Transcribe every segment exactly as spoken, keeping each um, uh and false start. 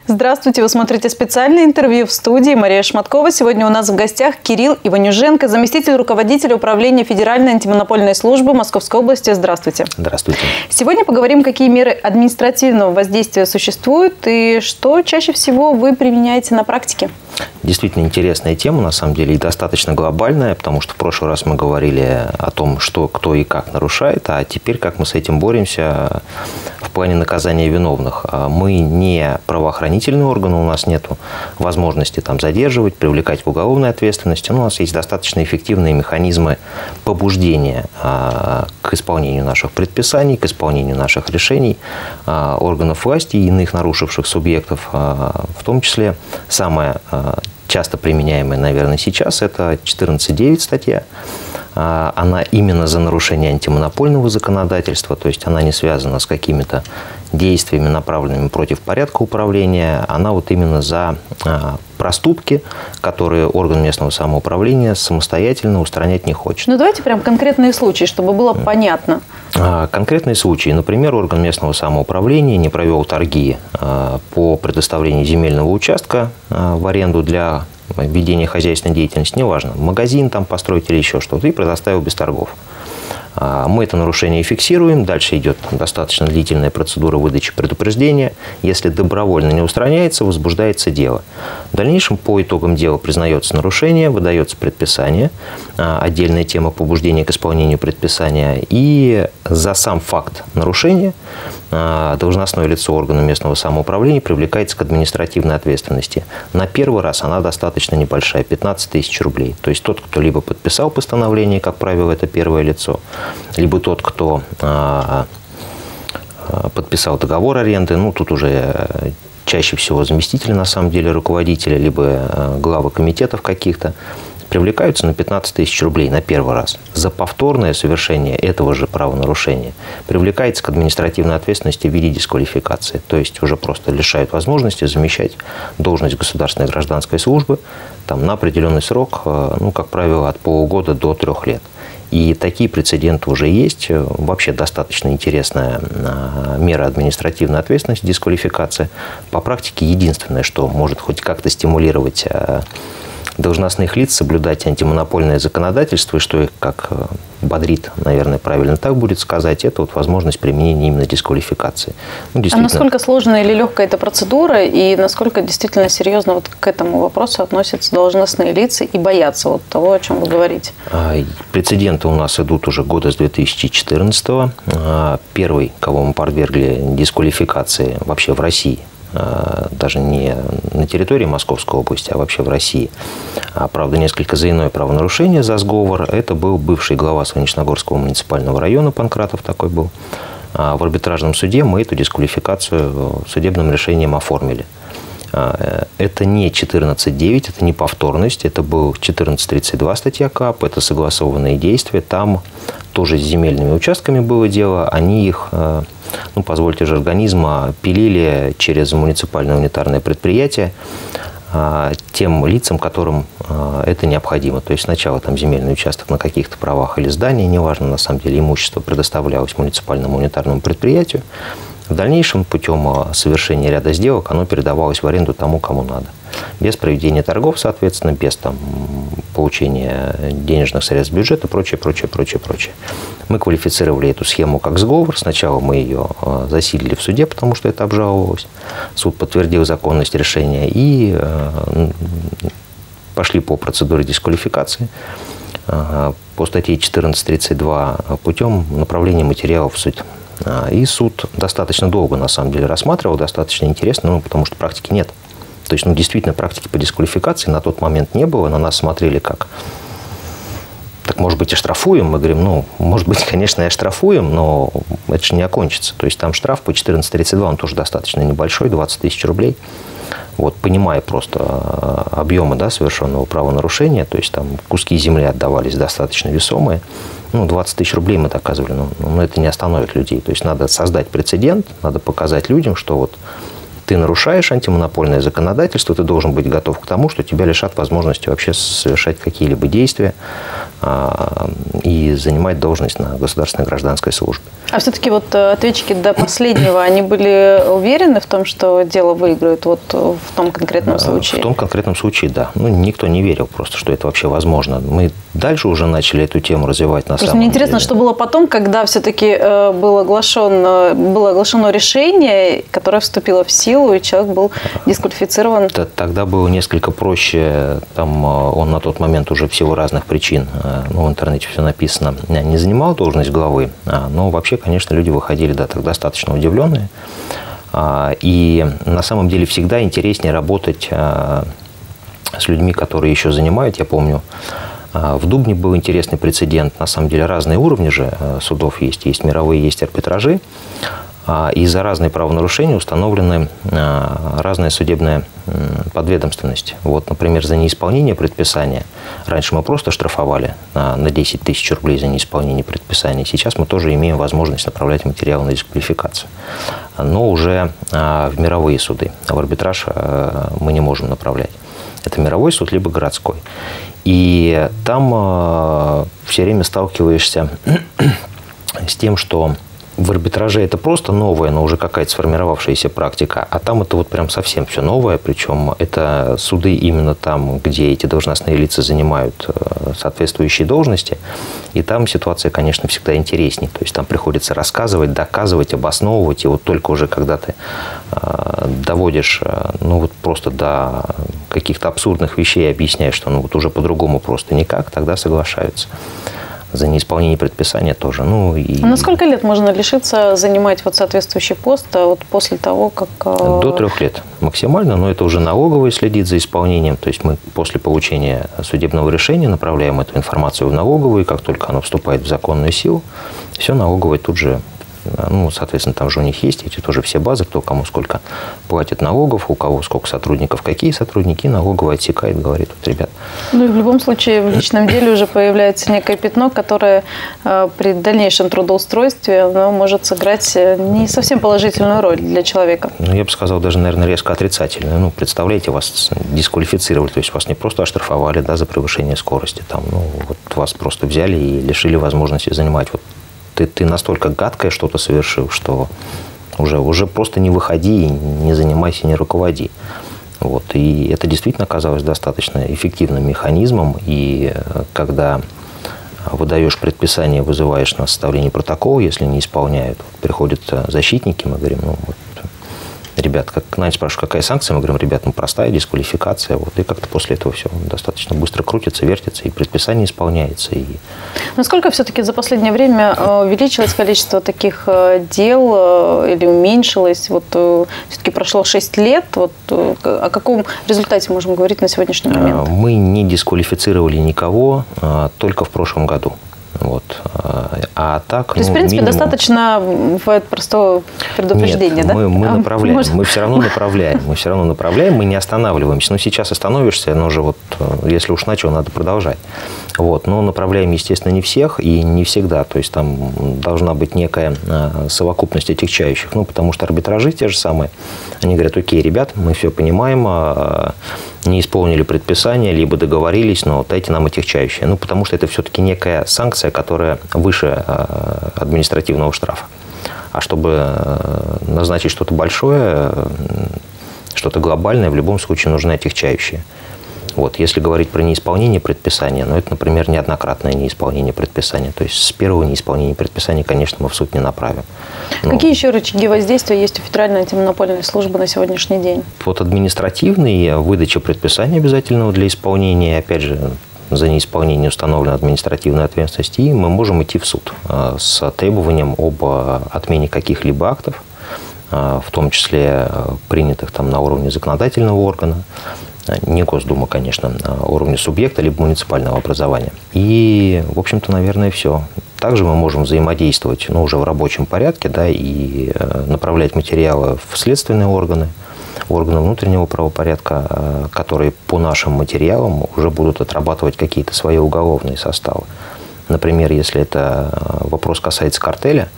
Здравствуйте, вы смотрите специальное интервью в студии. Мария Шматкова. Сегодня у нас в гостях Кирилл Иванюженко, заместитель руководителя управления Федеральной антимонопольной службы Московской области. Здравствуйте. Здравствуйте. Сегодня поговорим, какие меры административного воздействия существуют и что чаще всего вы применяете на практике. Действительно интересная тема, на самом деле, и достаточно глобальная, потому что в прошлый раз мы говорили о том, что кто и как нарушает, а теперь как мы с этим боремся в плане наказания виновных. Мы не правоохранительный орган, у нас нет возможности там задерживать, привлекать к уголовной ответственности, но у нас есть достаточно эффективные механизмы побуждения к исполнению наших предписаний, к исполнению наших решений органов власти и иных нарушивших субъектов, в том числе самое часто применяемая, наверное, сейчас, это четырнадцать девять статья. Она именно за нарушение антимонопольного законодательства, то есть она не связана с какими-то действиями, направленными против порядка управления. Она вот именно за проступки, которые орган местного самоуправления самостоятельно устранять не хочет. Ну, давайте прям конкретные случаи, чтобы было понятно. Конкретные случаи. Например, орган местного самоуправления не провел торги по предоставлению земельного участка в аренду для ведения хозяйственной деятельности, неважно, магазин там построить или еще что-то, и предоставил без торгов. Мы это нарушение фиксируем, дальше идет достаточно длительная процедура выдачи предупреждения. Если добровольно не устраняется, возбуждается дело. В дальнейшем по итогам дела признается нарушение, выдается предписание, отдельная тема побуждения к исполнению предписания, и за сам факт нарушения должностное лицо органа местного самоуправления привлекается к административной ответственности. На первый раз она достаточно небольшая, пятнадцать тысяч рублей. То есть тот, кто либо подписал постановление, как правило, это первое лицо, либо тот, кто подписал договор аренды, ну тут уже чаще всего заместители, на самом деле, руководителя, либо главы комитетов каких-то, привлекаются на пятнадцать тысяч рублей на первый раз. За повторное совершение этого же правонарушения привлекается к административной ответственности в виде дисквалификации. То есть уже просто лишают возможности замещать должность государственной гражданской службы там, на определенный срок, ну, как правило, от полугода до трех лет. И такие прецеденты уже есть. Вообще достаточно интересная мера административной ответственности, дисквалификация. По практике единственное, что может хоть как-то стимулировать должностных лиц соблюдать антимонопольное законодательство, и что их как бодрит, наверное, правильно так будет сказать, это вот возможность применения именно дисквалификации. Ну, а насколько сложная или легкая эта процедура, и насколько действительно серьезно вот к этому вопросу относятся должностные лица и боятся вот того, о чем вы говорите? Прецеденты у нас идут уже года с две тысячи четырнадцатого. Первый, кого мы подвергли дисквалификации вообще в России, даже не на территории Московской области, а вообще в России. А, правда, несколько за иное правонарушение, за сговор. Это был бывший глава Солнечногорского муниципального района, Панкратов такой был. А в арбитражном суде мы эту дисквалификацию судебным решением оформили. А, это не четырнадцать девять, это не повторность, это был четырнадцать тридцать два статья КАП, это согласованные действия. Там тоже с земельными участками было дело, они их, ну, позвольте же организма, пилили через муниципальное унитарное предприятие тем лицам, которым это необходимо. То есть сначала там земельный участок на каких-то правах или здание, неважно, на самом деле имущество предоставлялось муниципальному унитарному предприятию. В дальнейшем путем совершения ряда сделок оно передавалось в аренду тому, кому надо. Без проведения торгов, соответственно, без там, получения денежных средств бюджета, прочее, прочее, прочее, прочее. Мы квалифицировали эту схему как сговор. Сначала мы ее засилили в суде, потому что это обжаловалось. Суд подтвердил законность решения и пошли по процедуре дисквалификации по статье четырнадцать тридцать два путем направления материалов в суд. И суд достаточно долго, на самом деле, рассматривал, достаточно интересно, ну, потому что практики нет. То есть, ну, действительно, практики по дисквалификации на тот момент не было, на нас смотрели как: так, может быть, и штрафуем? Мы говорим, ну, может быть, конечно, и оштрафуем, но это же не окончится. То есть, там штраф по четырнадцать тридцать два, он тоже достаточно небольшой, двадцать тысяч рублей. Вот, понимая просто объемы, да, совершенного правонарушения, то есть там куски земли отдавались достаточно весомые, ну, двадцать тысяч рублей мы доказывали, но, но это не остановит людей. То есть надо создать прецедент, надо показать людям, что вот ты нарушаешь антимонопольное законодательство, ты должен быть готов к тому, что тебя лишат возможности вообще совершать какие-либо действия а, и занимать должность на государственной гражданской службе. А все-таки вот ответчики до последнего, они были уверены в том, что дело выиграют вот в том конкретном случае? В том конкретном случае, да. Ну, никто не верил просто, что это вообще возможно. Мы дальше уже начали эту тему развивать на просто самом мне интересно, деле. Что было потом, когда все-таки было оглашено, было оглашено решение, которое вступило в силу, и человек был дисквалифицирован? Тогда было несколько проще. Там он на тот момент уже в силу разных причин, ну, в интернете все написано, не занимал должность главы, но вообще, конечно, люди выходили, да, так достаточно удивленные. И на самом деле всегда интереснее работать с людьми, которые еще занимают. Я помню, в Дубне был интересный прецедент. На самом деле разные уровни же судов есть. Есть мировые, есть арбитражи. И за разные правонарушения установлены разная судебная подведомственность. Вот, например, за неисполнение предписания. Раньше мы просто штрафовали на десять тысяч рублей за неисполнение предписания. Сейчас мы тоже имеем возможность направлять материалы на дисквалификацию. Но уже в мировые суды. В арбитраж мы не можем направлять. Это мировой суд, либо городской. И там все время сталкиваешься с тем, что в арбитраже это просто новая, но уже какая-то сформировавшаяся практика, а там это вот прям совсем все новое, причем это суды именно там, где эти должностные лица занимают соответствующие должности, и там ситуация, конечно, всегда интереснее, то есть там приходится рассказывать, доказывать, обосновывать, и вот только уже когда ты доводишь, ну вот просто до каких-то абсурдных вещей, объясняешь, что ну вот уже по-другому просто никак, тогда соглашаются. За неисполнение предписания тоже. Ну, и... А на сколько лет можно лишиться занимать вот соответствующий пост вот после того, как... До трех лет максимально, но это уже налоговая следит за исполнением. То есть мы после получения судебного решения направляем эту информацию в налоговую, и как только она вступает в законную силу, все налоговая тут же... Ну, соответственно, там же у них есть эти тоже все базы, кто кому сколько платит налогов, у кого сколько сотрудников, какие сотрудники, налоговая отсекает, говорит, вот, ребят. Ну и в любом случае в личном деле уже появляется некое пятно, которое э, при дальнейшем трудоустройстве оно может сыграть не совсем положительную роль для человека. Ну, я бы сказал, даже, наверное, резко отрицательную. Ну, представляете, вас дисквалифицировали, то есть вас не просто оштрафовали, да, за превышение скорости, там, ну, вот вас просто взяли и лишили возможности занимать вот. Ты, ты настолько гадкое что-то совершил, что уже, уже просто не выходи, не занимайся, не руководи. Вот. И это действительно оказалось достаточно эффективным механизмом. И когда выдаешь предписание, вызываешь на составление протокола, если не исполняют, приходят защитники, мы говорим, ну вот, ребят, как Надя спрашивает, какая санкция? Мы говорим, ребят, ну простая дисквалификация. Вот, и как-то после этого все достаточно быстро крутится, вертится, и предписание исполняется. И... Насколько все-таки за последнее время увеличилось количество таких дел или уменьшилось? Вот все-таки прошло шесть лет. Вот, о каком результате можем говорить на сегодняшний момент? Мы не дисквалифицировали никого только в прошлом году. Вот. А так, То есть, ну, в принципе, минимум... достаточно бывает простого предупреждения, Нет, да? мы, мы а, направляем, может... мы все равно направляем, мы все равно направляем, мы не останавливаемся. Но сейчас остановишься, но уже вот, если уж начал, надо продолжать. Вот. Но направляем, естественно, не всех и не всегда. То есть там должна быть некая совокупность отягчающих. Ну, потому что арбитражи те же самые. Они говорят, окей, ребят, мы все понимаем, не исполнили предписание, либо договорились, но дайте нам отягчающие. Ну, потому что это все-таки некая санкция, которая выше административного штрафа. А чтобы назначить что-то большое, что-то глобальное, в любом случае нужны отягчающие. Вот. Если говорить про неисполнение предписания, ну, это, например, неоднократное неисполнение предписания. То есть с первого неисполнения предписания, конечно, мы в суд не направим. Но... Какие еще рычаги воздействия есть у Федеральной антимонопольной службы на сегодняшний день? Вот административный, выдача предписания обязательного для исполнения, опять же, за неисполнение установлена административная ответственность, и мы можем идти в суд с требованием об отмене каких-либо актов, в том числе принятых там на уровне законодательного органа, не Госдума, конечно, на уровне субъекта либо муниципального образования. И, в общем-то, наверное, все. Также мы можем взаимодействовать, ну, уже в рабочем порядке, да, и направлять материалы в следственные органы, органы внутреннего правопорядка, которые по нашим материалам уже будут отрабатывать какие-то свои уголовные составы. Например, если это вопрос касается картеля,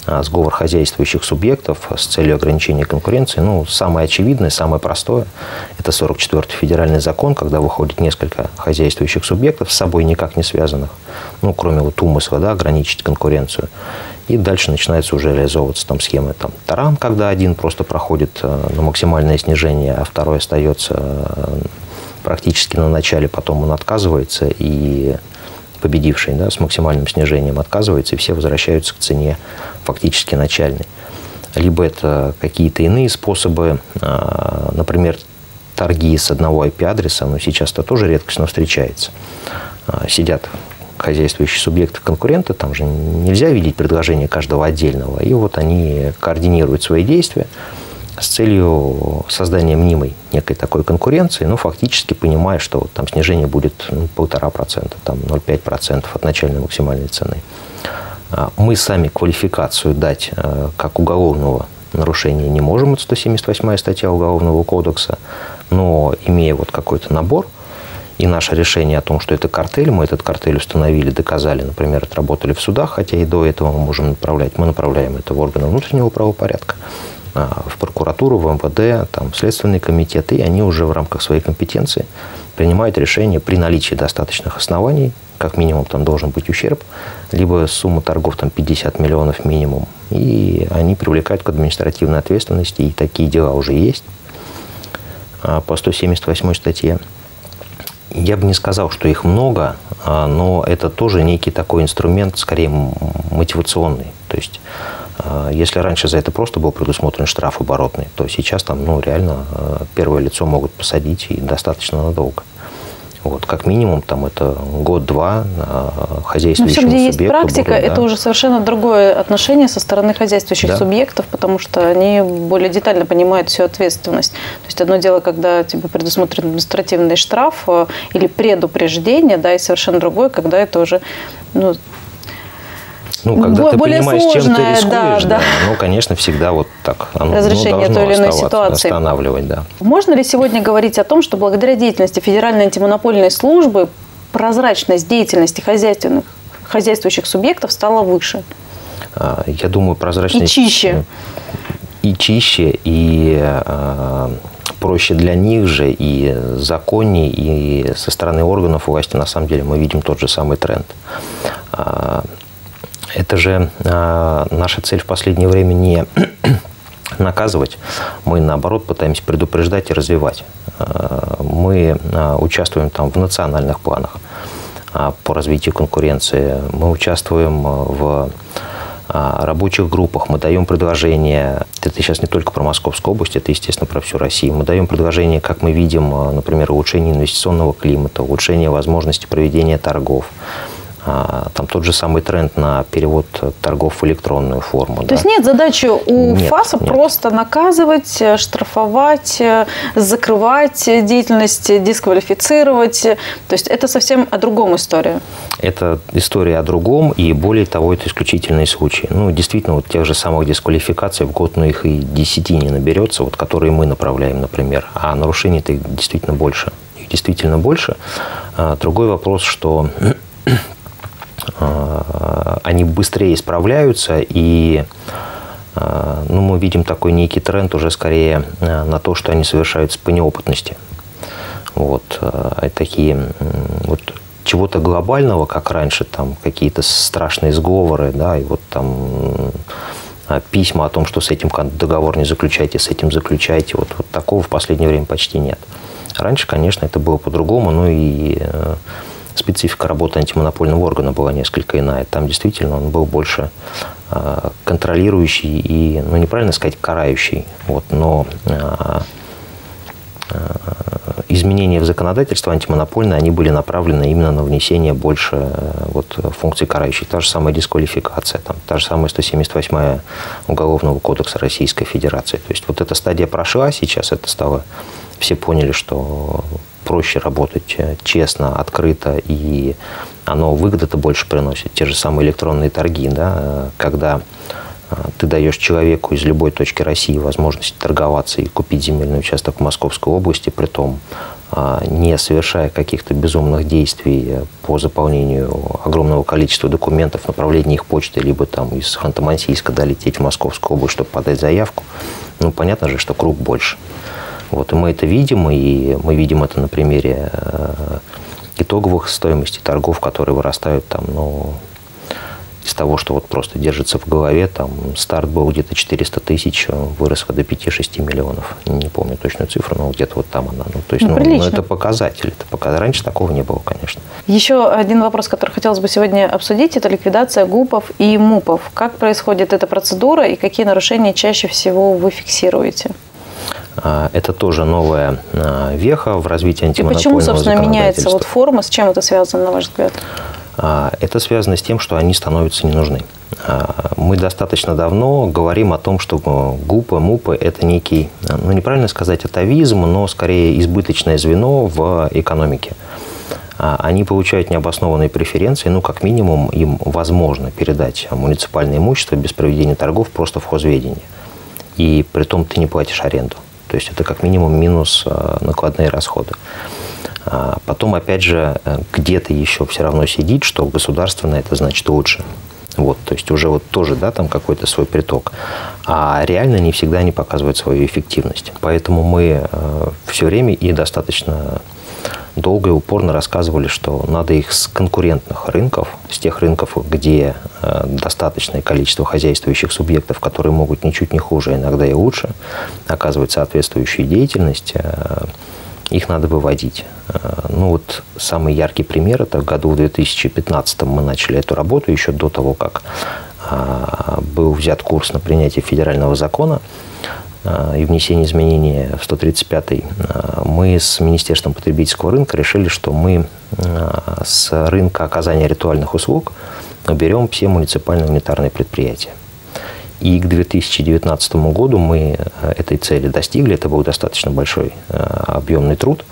сговор хозяйствующих субъектов с целью ограничения конкуренции. Ну, самое очевидное, самое простое – это сорок четвёртый федеральный закон, когда выходит несколько хозяйствующих субъектов, с собой никак не связанных, ну, кроме вот умысла, да, ограничить конкуренцию. И дальше начинается уже реализовываться там схемы там, таран, когда один просто проходит на максимальное снижение, а второй остается практически на начале, потом он отказывается, и победивший, да, с максимальным снижением отказывается, и все возвращаются к цене фактически начальной. Либо это какие-то иные способы, например, торги с одного ай пи-адреса, но сейчас это тоже редкостно встречается. Сидят хозяйствующие субъекты конкуренты, там же нельзя видеть предложение каждого отдельного, и вот они координируют свои действия с целью создания мнимой некой такой конкуренции, но фактически понимая, что вот там снижение будет ну, полтора процента, там ноль целых пять десятых процента от начальной максимальной цены. Мы сами квалификацию дать как уголовного нарушения не можем, это сто семьдесят восьмая статья Уголовного кодекса, но имея вот какой-то набор, и наше решение о том, что это картель, мы этот картель установили, доказали, например, отработали в судах, хотя и до этого мы можем направлять, мы направляем это в органы внутреннего правопорядка, в прокуратуру, в эм вэ дэ, там, в Следственный комитет, и они уже в рамках своей компетенции принимают решение при наличии достаточных оснований, как минимум там должен быть ущерб, либо сумма торгов там пятьдесят миллионов минимум, и они привлекают к административной ответственности, и такие дела уже есть по сто семьдесят восьмой статье. Я бы не сказал, что их много, но это тоже некий такой инструмент, скорее мотивационный. То есть, если раньше за это просто был предусмотрен штраф оборотный, то сейчас там, ну, реально первое лицо могут посадить и достаточно надолго. Вот, как минимум, там это год-два хозяйствующему субъекту. Но все, где есть практика, будут, это да. уже совершенно другое отношение со стороны хозяйствующих да. субъектов, потому что они более детально понимают всю ответственность. То есть одно дело, когда тебе предусмотрен административный штраф или предупреждение, да, и совершенно другое, когда это уже... Ну, Ну, когда ты более понимаешь, сложное, чем ты рискуешь, да, да, да. ну, конечно, всегда вот так оно, разрешение ну, той или иной ситуации. Останавливать, да. Можно ли сегодня говорить о том, что благодаря деятельности Федеральной антимонопольной службы прозрачность деятельности хозяйственных, хозяйствующих субъектов стала выше? Я думаю, прозрачность... И чище. И чище, и э, проще для них же, и законнее, и со стороны органов власти, на самом деле, мы видим тот же самый тренд. Это же э, наша цель в последнее время не наказывать, мы, наоборот, пытаемся предупреждать и развивать. Э, мы э, участвуем там в национальных планах э, по развитию конкуренции, мы участвуем в э, рабочих группах, мы даем предложения, это сейчас не только про Московскую область, это, естественно, про всю Россию, мы даем предложения, как мы видим, например, улучшение инвестиционного климата, улучшение возможности проведения торгов. Там тот же самый тренд на перевод торгов в электронную форму. То да. есть нет задачи у нет, ФАСа нет. просто наказывать, штрафовать, закрывать деятельность, дисквалифицировать. То есть это совсем о другом история. Это история о другом, и более того, это исключительные случаи. Ну, действительно, вот тех же самых дисквалификаций в год, ну, их и десяти не наберется, вот, которые мы направляем, например. А нарушений-то их действительно больше. Их действительно больше. Другой вопрос, что они быстрее исправляются, и ну, мы видим такой некий тренд уже скорее на то, что они совершаются по неопытности. Вот, такие вот чего-то глобального, как раньше, там какие-то страшные сговоры, да, и вот там письма о том, что с этим договор не заключайте, с этим заключайте, вот, вот такого в последнее время почти нет. Раньше, конечно, это было по-другому, но и специфика работы антимонопольного органа была несколько иная. Там действительно он был больше э, контролирующий и, ну, неправильно сказать, карающий. Вот, но э, э, изменения в законодательство антимонопольное, они были направлены именно на внесение больше э, вот, функций карающих. Та же самая дисквалификация, там, та же самая сто семьдесят восьмая Уголовного кодекса Российской Федерации. То есть вот эта стадия прошла, сейчас это стало... Все поняли, что проще работать честно, открыто, и оно выгоды-то больше приносит. Те же самые электронные торги, да, когда ты даешь человеку из любой точки России возможность торговаться и купить земельный участок в Московской области, притом не совершая каких-то безумных действий по заполнению огромного количества документов, направления их почты, либо там из Ханты-Мансийска долететь в Московскую область, чтобы подать заявку, ну, понятно же, что круг больше. Вот, и мы это видим, и мы видим это на примере итоговых стоимостей торгов, которые вырастают там, ну, из того, что вот просто держится в голове, там старт был где-то четыреста тысяч, вырос до пяти-шести миллионов. Не помню точную цифру, но где-то вот там она. Ну, то есть, ну, ну, ну, это показатель. Это показ... Раньше такого не было, конечно. Еще один вопрос, который хотелось бы сегодня обсудить, это ликвидация ГУПов и МУПов. Как происходит эта процедура и какие нарушения чаще всего вы фиксируете? Это тоже новая веха в развитии антимонопольного законодательства. И почему, собственно, меняется вот форма? С чем это связано, на ваш взгляд? Это связано с тем, что они становятся не нужны. Мы достаточно давно говорим о том, что ГУПы, МУПы – это некий, ну, неправильно сказать, атавизм, но скорее избыточное звено в экономике. Они получают необоснованные преференции, ну, как минимум, им возможно передать муниципальное имущество без проведения торгов просто в хозведение. И при том ты не платишь аренду. То есть это как минимум минус накладные расходы. Потом, опять же, где-то еще все равно сидит, что государственное это значит лучше. Вот, то есть уже вот тоже, да, там какой-то свой приток. А реально не всегда они показывают свою эффективность. Поэтому мы все время и достаточно долго и упорно рассказывали, что надо их с конкурентных рынков, с тех рынков, где достаточное количество хозяйствующих субъектов, которые могут ничуть не хуже, а иногда и лучше оказывать соответствующую деятельность, их надо выводить. Ну вот самый яркий пример – это в году в две тысячи пятнадцатом мы начали эту работу, еще до того, как был взят курс на принятие федерального закона и внесение изменений в сто тридцать пятый. Мы с Министерством потребительского рынка решили, что мы с рынка оказания ритуальных услуг уберем все муниципальные унитарные предприятия. И к две тысячи девятнадцатому году мы этой цели достигли. Это был достаточно большой объемный труд.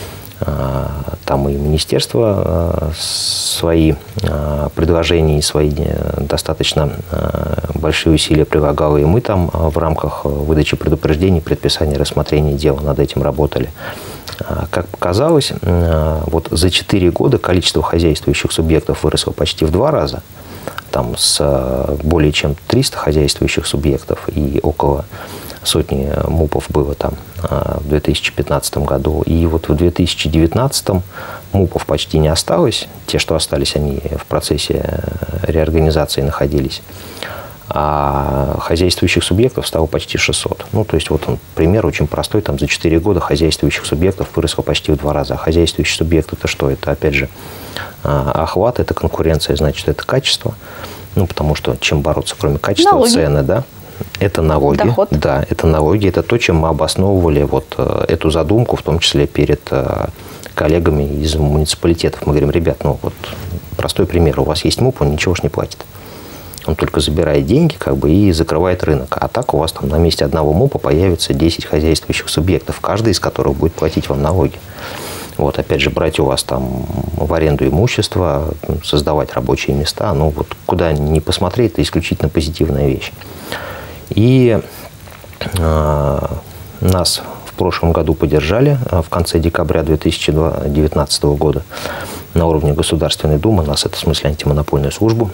Там и министерство свои предложения и свои достаточно большие усилия прилагало. И мы там в рамках выдачи предупреждений, предписания, рассмотрения дела над этим работали. Как показалось, вот за четыре года количество хозяйствующих субъектов выросло почти в два раза. Там с более чем триста хозяйствующих субъектов и около сотни МУПов было там в две тысячи пятнадцатом году. И вот в две тысячи девятнадцатом МУПов почти не осталось. Те, что остались, они в процессе реорганизации находились. А хозяйствующих субъектов стало почти шестьсот. Ну, то есть, вот он пример очень простой. Там за четыре года хозяйствующих субъектов выросло почти в два раза. А хозяйствующий субъект – это что? Это, опять же, охват, это конкуренция, значит, это качество. Ну, потому что чем бороться, кроме качества, налоги. Цены, да? Это налоги. Доход. Да, это налоги. Это то, чем мы обосновывали вот эту задумку, в том числе перед коллегами из муниципалитетов. Мы говорим, ребят, ну, вот простой пример. У вас есть МУП, он ничего ж не платит. Он только забирает деньги, как бы, и закрывает рынок. А так у вас там на месте одного МУПа появится десять хозяйствующих субъектов, каждый из которых будет платить вам налоги. Вот, опять же, брать у вас там в аренду имущество, создавать рабочие места, ну вот куда ни посмотреть, это исключительно позитивная вещь. И э, нас в прошлом году поддержали в конце декабря две тысячи девятнадцатого года на уровне Государственной Думы, нас это в смысле антимонопольную службу,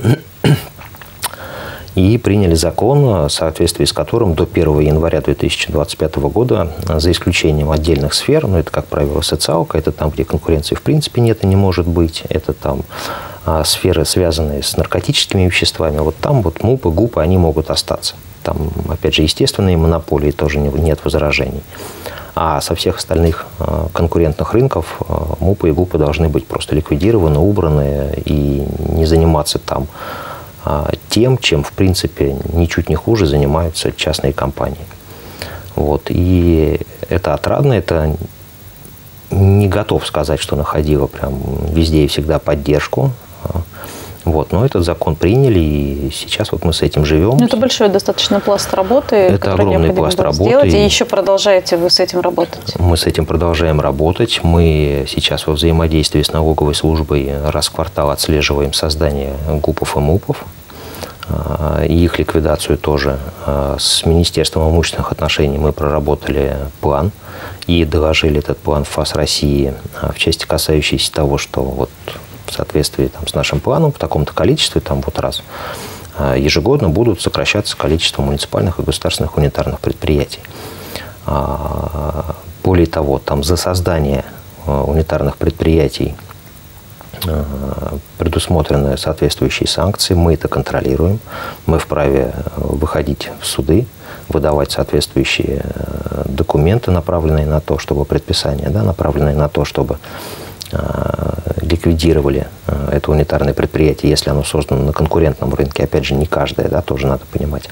и приняли закон, в соответствии с которым до первого января две тысячи двадцать пятого года, за исключением отдельных сфер, ну это, как правило, социалка, это там, где конкуренции в принципе нет и не может быть, это там а, сферы, связанные с наркотическими веществами, вот там вот МУПы, ГУПы, они могут остаться. Там, опять же, естественные монополии тоже не, нет возражений. А со всех остальных а, конкурентных рынков а, МУПы и ГУПы должны быть просто ликвидированы, убраны и не заниматься там тем, чем, в принципе, ничуть не хуже занимаются частные компании. Вот. И это отрадно, это не готов сказать, что находило прям везде и всегда поддержку. Вот. Но этот закон приняли, и сейчас вот мы с этим живем. Это большой достаточно пласт работы, это огромный пласт работы. Сделать, и еще продолжаете вы с этим работать? Мы с этим продолжаем работать. Мы сейчас во взаимодействии с налоговой службой раз в квартал отслеживаем создание ГУПов и МУПов, и их ликвидацию тоже. С Министерством имущественных отношений мы проработали план и доложили этот план в ФАС России в части, касающейся того, что вот в соответствии там, с нашим планом в таком-то количестве, там вот раз, ежегодно будут сокращаться количество муниципальных и государственных унитарных предприятий. Более того, там за создание унитарных предприятий предусмотрены соответствующие санкции, мы это контролируем, мы вправе выходить в суды, выдавать соответствующие документы, направленные на то, чтобы предписания, да, направленные на то, чтобы ликвидировали это унитарное предприятие, если оно создано на конкурентном рынке. Опять же, не каждое, да, тоже надо понимать.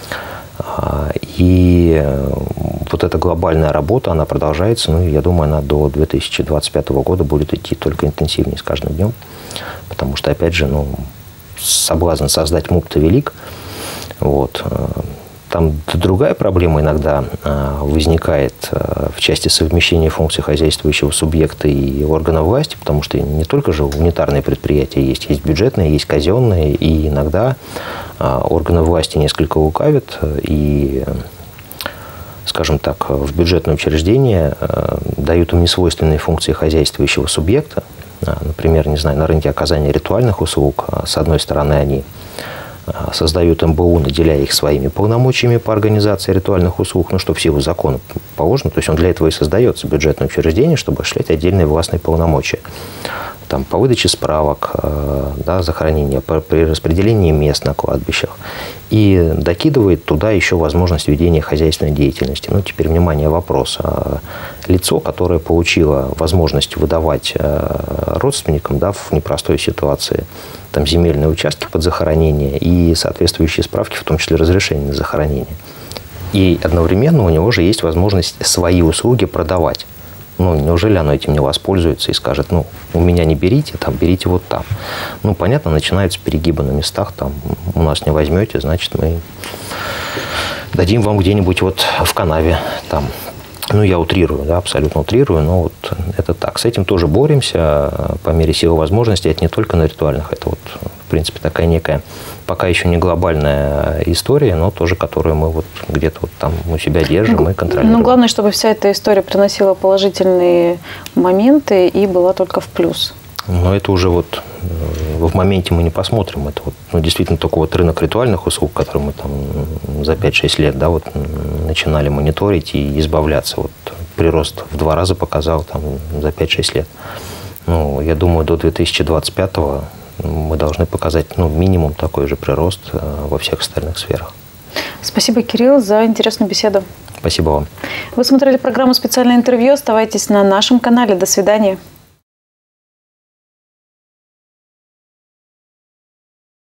И вот эта глобальная работа, она продолжается, ну, я думаю, она до две тысячи двадцать пятого года будет идти только интенсивнее с каждым днем, потому что, опять же, ну, соблазн создать МУП-то велик. Вот. Там другая проблема иногда возникает в части совмещения функций хозяйствующего субъекта и органов власти, потому что не только же унитарные предприятия есть, есть бюджетные, есть казенные, и иногда органы власти несколько лукавят и, скажем так, в бюджетное учреждение дают им несвойственные функции хозяйствующего субъекта. Например, не знаю, на рынке оказания ритуальных услуг, с одной стороны, они создают эм бэ у, наделяя их своими полномочиями по организации ритуальных услуг, ну, что в силу закона положено, то есть он для этого и создается, бюджетное учреждение, чтобы осуществлять отдельные властные полномочия. Там, по выдаче справок, да, захоронения, при распределении мест на кладбищах. И докидывает туда еще возможность ведения хозяйственной деятельности. Ну, теперь, внимание, вопрос. Лицо, которое получило возможность выдавать родственникам, да, в непростой ситуации там, земельные участки под захоронение и соответствующие справки, в том числе разрешение на захоронение. И одновременно у него же есть возможность свои услуги продавать. Ну, неужели оно этим не воспользуется и скажет, ну, у меня не берите, там, берите вот там. Ну, понятно, начинаются перегибы на местах, там, у нас не возьмете, значит, мы дадим вам где-нибудь вот в канаве, там. Ну, я утрирую, да, абсолютно утрирую, но вот это так. С этим тоже боремся по мере сил и возможностей. Это не только на ритуальных, это вот, в принципе, такая некая, пока еще не глобальная история, но тоже, которую мы вот где-то вот там у себя держим и контролируем. Ну, главное, чтобы вся эта история приносила положительные моменты и была только в плюс. Но это уже вот в моменте мы не посмотрим. Это вот, ну, действительно только вот рынок ритуальных услуг, который мы там за пять-шесть лет, да, вот, начинали мониторить и избавляться. Вот, прирост в два раза показал там, за пять-шесть лет. Ну, я думаю, до две тысячи двадцать пятого мы должны показать, ну, минимум такой же прирост во всех остальных сферах. Спасибо, Кирилл, за интересную беседу. Спасибо вам. Вы смотрели программу «Специальное интервью». Оставайтесь на нашем канале. До свидания.